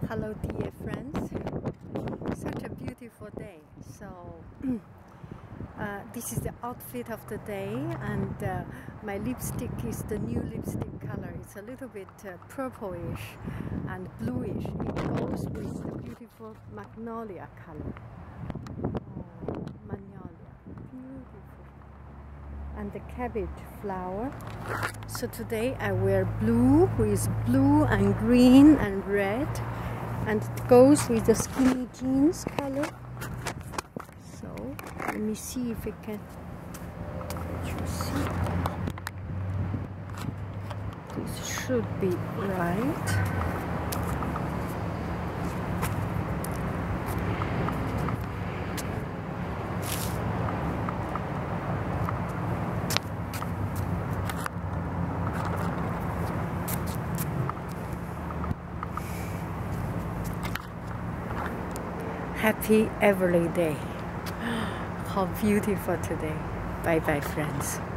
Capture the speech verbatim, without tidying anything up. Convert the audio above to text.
Hello dear friends, such a beautiful day. So uh, this is the outfit of the day, and uh, my lipstick is the new lipstick color. It's a little bit uh, purplish and bluish. It goes with the beautiful magnolia color. Oh, magnolia, beautiful. And the cabbage flower. So today I wear blue with blue and green and red, and it goes with the skinny jeans color. So let me see if it can let you see. This should be right. Happy every day. How beautiful today. Bye bye friends.